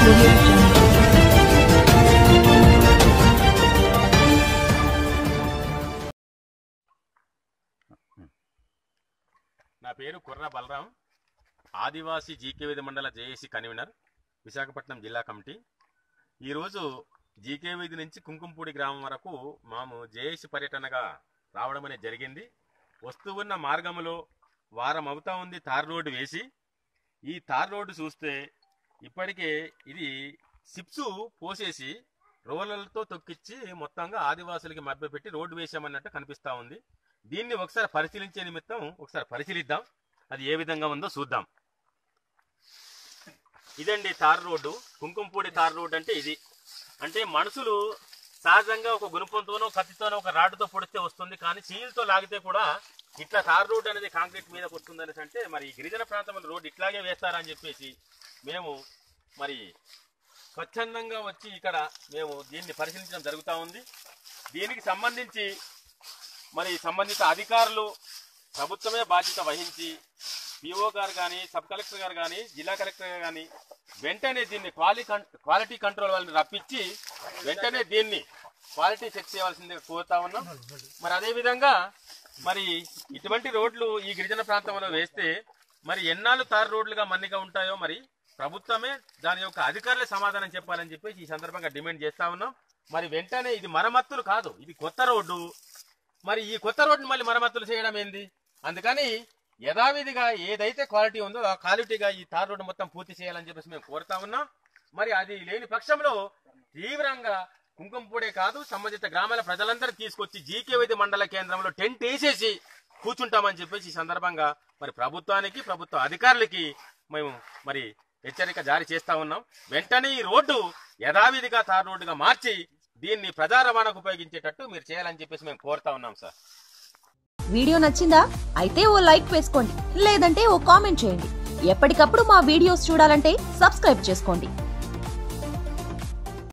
నా పేరు కుర్ర బలరాం, ఆదివాసీ జీకే వీధి మండల జేఏసీ కన్వీనర్, విశాఖపట్నం జిల్లా కమిటీ. ఈరోజు జీకే వీధి నుంచి కుంకుంపూడి గ్రామం వరకు మేము జేఏసీ పర్యటనగా రావడం అనేది జరిగింది. వస్తూ ఉన్న మార్గంలో వారం అవుతా ఉంది తార్ రోడ్డు వేసి. ఈ తార్ రోడ్డు చూస్తే ఇప్పటికే ఇది సిప్సు పోసేసి రోలర్లతో తొక్కిచ్చి మొత్తంగా ఆదివాసులకి మభ్యపెట్టి రోడ్డు వేసామన్నట్టు కనిపిస్తూ ఉంది. దీన్ని ఒకసారి పరిశీలించే నిమిత్తం ఒకసారి పరిశీలిద్దాం, అది ఏ విధంగా ఉందో చూద్దాం. ఇదండి tar road, Kunkumpudi tar road అంటే ఇది. అంటే మనుషులు సహజంగా ఒక గుణపంతోనో కత్తితోనో ఒక రాడ్డుతో పొడిస్తే వస్తుంది, కానీ చీలతో లాగితే కూడా ఇట్లా తార్ రోడ్డు అనేది కాంక్రీట్ మీదకి వస్తుంది అనేసి అంటే మరి గిరిజన ప్రాంతంలో రోడ్డు ఇట్లాగే వేస్తారని చెప్పేసి మేము మరి స్వచ్ఛందంగా వచ్చి ఇక్కడ మేము దీన్ని పరిశీలించడం జరుగుతూ ఉంది. దీనికి సంబంధించి మరి సంబంధిత అధికారులు ప్రభుత్వమే బాధ్యత వహించి పిఓ గారు కానీ, సబ్ కలెక్టర్ గారు కానీ, జిల్లా కలెక్టర్ గారు కానీ వెంటనే దీన్ని క్వాలిటీ కంట్రోల్ వాళ్ళని రప్పించి వెంటనే దీన్ని క్వాలిటీ చెక్ చేయవలసిందిగా కోరుతా ఉన్నాం. మరి అదేవిధంగా మరి ఇటువంటి రోడ్లు ఈ గిరిజన ప్రాంతంలో వేస్తే మరి ఎన్నాళ్ళు తారు రోడ్లుగా మన్నిగా ఉంటాయో మరి ప్రభుత్వమే దాని యొక్క అధికారులే సమాధానం చెప్పాలని చెప్పేసి ఈ సందర్భంగా డిమాండ్ చేస్తా ఉన్నాం. మరి వెంటనే ఇది మరమ్మతులు కాదు, ఇది కొత్త రోడ్డు. మరి ఈ కొత్త రోడ్డుని మళ్ళీ మరమ్మతులు చేయడం ఏంది? అందుకని యథావిధిగా ఏదైతే క్వాలిటీ ఉందో ఆ క్వాలిటీగా ఈ తార్ రోడ్డు మొత్తం పూర్తి చేయాలని చెప్పేసి మేము కోరుతా ఉన్నాం. మరి అది లేని పక్షంలో తీవ్రంగా కుంకుంపూడే కాదు సంబంధిత గ్రామాల ప్రజలందరూ తీసుకొచ్చి జీకే వీధి మండల కేంద్రంలో టెంట్ వేసేసి కూర్చుంటామని చెప్పేసి ఈ సందర్భంగా మరి ప్రభుత్వానికి, ప్రభుత్వ అధికారులకి మేము మరి హెచ్చరిక జారీ చేస్తా ఉన్నాం. వెంటనే ఈ రోడ్డు యథావిధిగా తార్ రోడ్డుగా మార్చి దీన్ని ప్రజా రవాణాకు ఉపయోగించేటట్టు మీరు చేయాలని చెప్పేసి మేము కోరుతా ఉన్నాం సార్. వీడియో నచ్చిందా? అయితే ఓ లైక్ వేసుకోండి, లేదంటే ఓ కామెంట్ చేయండి. ఎప్పటికప్పుడు మా వీడియోస్ చూడాలంటే సబ్స్క్రైబ్ చేసుకోండి.